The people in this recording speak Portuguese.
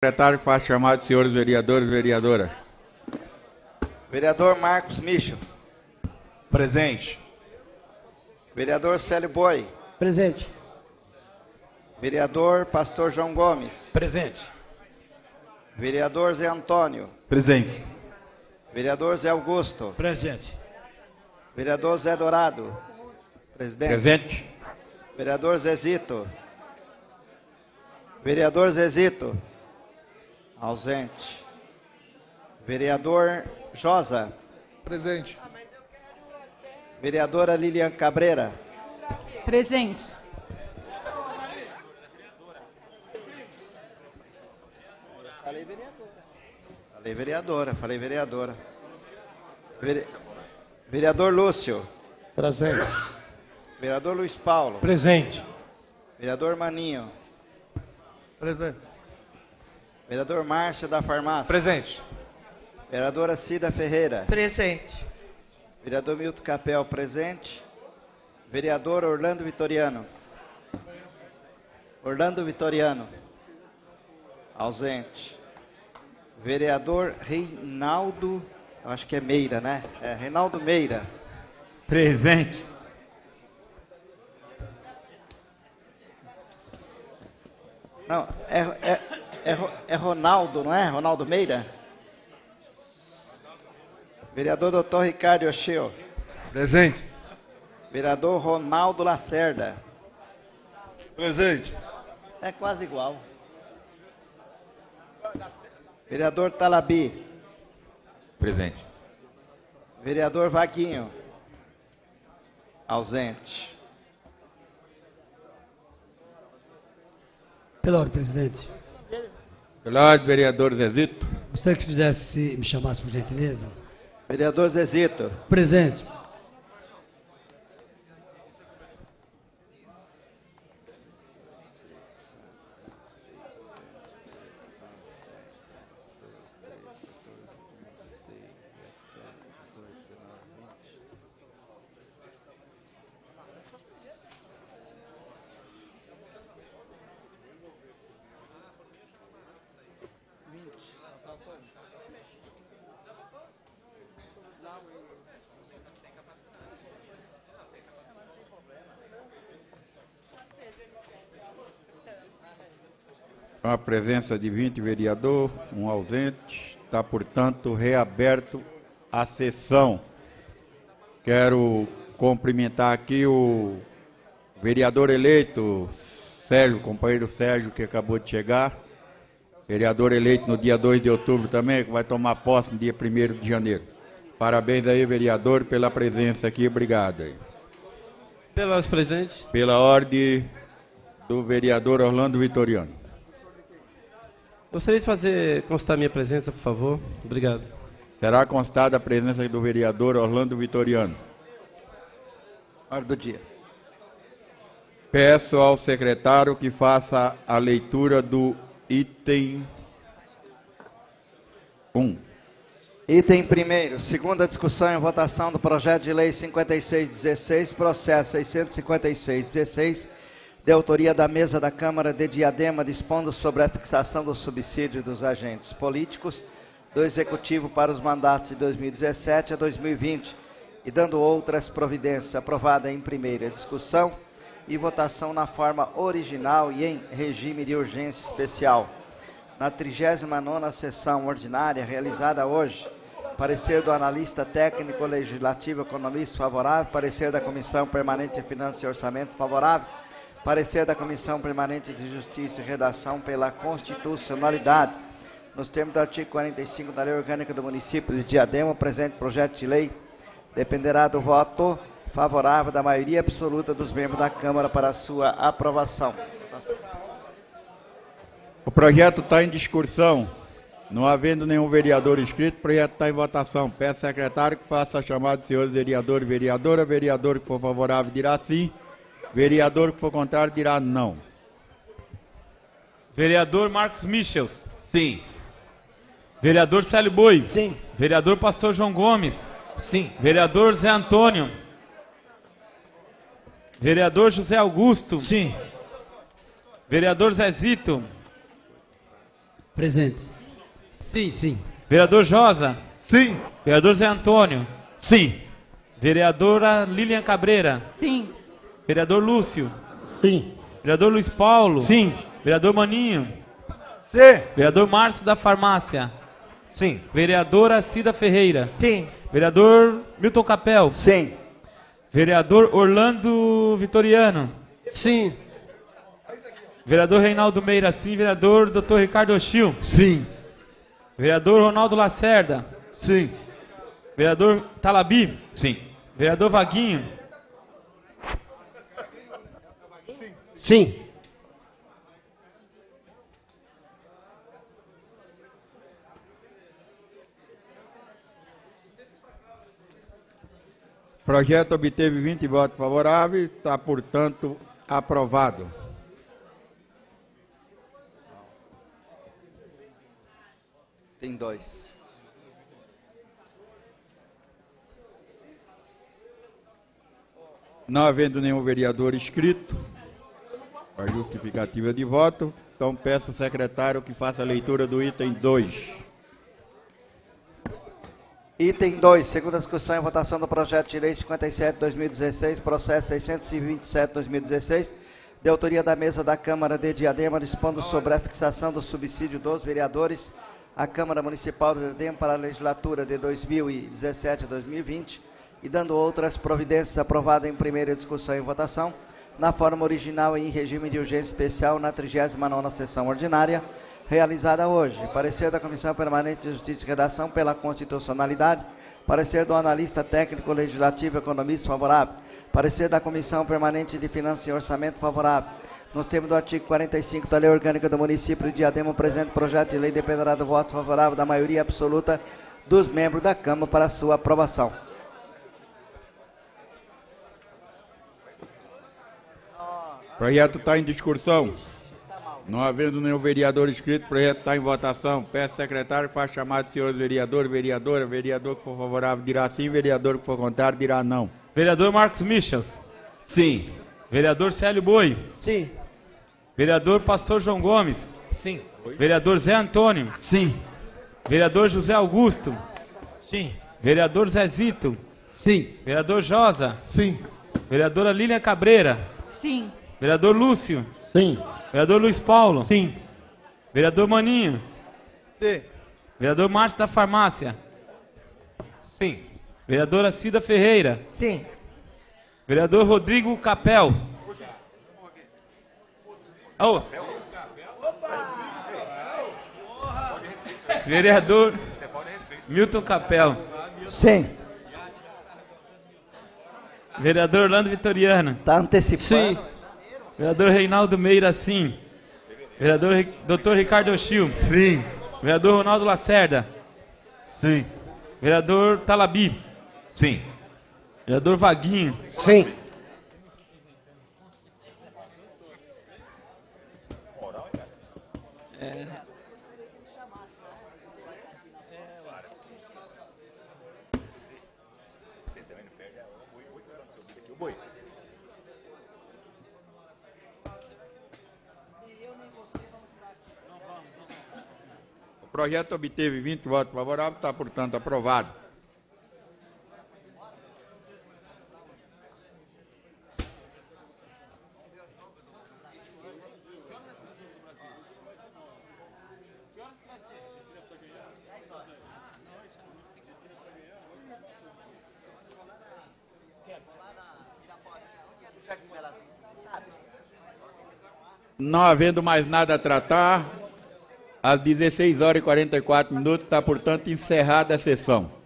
Secretário, faço chamado de senhores vereadores e vereadora. Vereador Marcos Micho. Presente. Vereador Célio Boi. Presente. Vereador Pastor João Gomes. Presente. Vereador Zé Antônio. Presente. Vereador Zé Augusto. Presente. Vereador Zé Dourado. Presidente. Presente. Vereador Zezito. Vereador Zezito. Ausente. Vereador Josa. Presente. Vereadora Lilian Cabreira. Presente. Falei vereadora. Vereador Lúcio. Presente. Vereador Luiz Paulo. Presente. Vereador Maninho. Presente. Vereador Márcio da Farmácia. Presente. Vereadora Cida Ferreira. Presente. Vereador Milton Capel, presente. Vereador Orlando Vitoriano. Orlando Vitoriano. Ausente. Vereador Reinaldo, eu acho que é Meira, né? É, Reinaldo Meira. Presente. Não, é Ronaldo, não é? Ronaldo Meira? Vereador Dr. Ricardo Oshio. Presente. Vereador Ronaldo Lacerda. Presente. É quase igual. Vereador Talabi. Presente. Vereador Vaguinho. Ausente. Pela ordem, presidente. Pela ordem, vereador Zezito. Gostaria que fizesse, me chamasse por gentileza. Vereador Zezito. Presente. Com a presença de 20 vereadores, um ausente, está, portanto, reaberto a sessão. Quero cumprimentar aqui o vereador eleito, Sérgio, companheiro Sérgio, que acabou de chegar. Vereador eleito no dia 2 de outubro também, que vai tomar posse no dia 1º de janeiro. Parabéns aí, vereador, pela presença aqui. Obrigado. Aí. Pela ordem, presidente. Pela ordem do vereador Orlando Vitoriano. Gostaria de fazer constar minha presença, por favor. Obrigado. Será constada a presença do vereador Orlando Vitoriano. Ordem do dia. Peço ao secretário que faça a leitura do item 1. Item 1º, segunda discussão e votação do projeto de lei 5616, processo 65616, de autoria da mesa da Câmara de Diadema, dispondo sobre a fixação do subsídio dos agentes políticos do Executivo para os mandatos de 2017 a 2020 e dando outras providências, aprovada em primeira discussão e votação na forma original e em regime de urgência especial. Na 39ª sessão ordinária, realizada hoje, parecer do analista técnico legislativo economista favorável, parecer da Comissão Permanente de Finanças e Orçamento favorável, parecer da Comissão Permanente de Justiça e Redação pela constitucionalidade. Nos termos do artigo 45 da Lei Orgânica do Município de Diadema, o presente projeto de lei dependerá do voto favorável da maioria absoluta dos membros da Câmara para a sua aprovação. O projeto está em discussão. Não havendo nenhum vereador inscrito, o projeto está em votação. Peço ao secretário que faça a chamada de senhores vereadores e vereadora. Vereador que for favorável dirá sim. Vereador que for contrário dirá não. Vereador Marcos Michels. Sim. Vereador Célio Boi. Sim. Vereador Pastor João Gomes. Sim. Vereador Zé Antônio. Vereador José Augusto. Sim. Vereador Zezito. Presente. Sim, sim. Vereador Josa. Sim. Vereador Zé Antônio. Sim. Vereadora Lilian Cabreira. Sim. Vereador Lúcio. Sim. Vereador Luiz Paulo. Sim. Vereador Maninho. Sim. Vereador Márcio da Farmácia. Sim. Vereadora Cida Ferreira. Sim. Vereador Milton Capel. Sim. Vereador Orlando Vitoriano. Sim. Vereador Reinaldo Meira, sim. Vereador Dr. Ricardo Ochil. Sim. Vereador Ronaldo Lacerda. Sim. Vereador Talabi. Sim. Vereador Vaguinho. Sim. O projeto obteve 20 votos favoráveis, está, portanto, aprovado. Tem 2. Não havendo nenhum vereador inscrito, a justificativa de voto, então peço ao secretário que faça a leitura do item 2. Item 2, segunda discussão e votação do projeto de lei 57/2016, processo 627/2016, de autoria da mesa da Câmara de Diadema, dispondo sobre a fixação do subsídio dos vereadores à Câmara Municipal de Diadema para a legislatura de 2017 a 2020 e dando outras providências, aprovada em primeira discussão e votação, na forma original e em regime de urgência especial na 39ª sessão ordinária, realizada hoje. Parecer da Comissão Permanente de Justiça e Redação pela Constitucionalidade. Parecer do analista técnico legislativo economista favorável. Parecer da Comissão Permanente de Finanças e Orçamento favorável. Nos termos do artigo 45 da Lei Orgânica do Município de Diadema, o presente projeto de lei dependerá do voto favorável da maioria absoluta dos membros da Câmara para sua aprovação. O projeto está em discussão. Não havendo nenhum vereador inscrito, o projeto está em votação. Peço ao secretário que faça chamado de senhores vereadores, vereadora. Vereador que for favorável dirá sim, vereador que for contrário dirá não. Vereador Marcos Michels. Sim. Vereador Célio Boi. Sim. Vereador Pastor João Gomes. Sim. Vereador Zé Antônio. Sim. Vereador José Augusto. Sim. Vereador Zezito. Sim. Vereador Josa. Sim. Vereadora Lilian Cabreira. Sim. Vereador Lúcio. Sim. Vereador Luiz Paulo. Sim. Vereador Maninho. Sim. Vereador Márcio da Farmácia. Sim. Vereadora Cida Ferreira. Sim. Vereador Rodrigo Capel. Oh. Vereador Milton Capel. Sim. Vereador Orlando Vitoriano. Está antecipando? Sim. Vereador Reinaldo Meira, sim. Vereador Dr. Ricardo Ochil. Sim. Vereador Ronaldo Lacerda. Sim. Vereador Talabi. Sim. Vereador Vaguinho. Sim. O projeto obteve 20 votos favoráveis, está, portanto, aprovado. Não havendo mais nada a tratar, às 16h44, está, portanto, encerrada a sessão.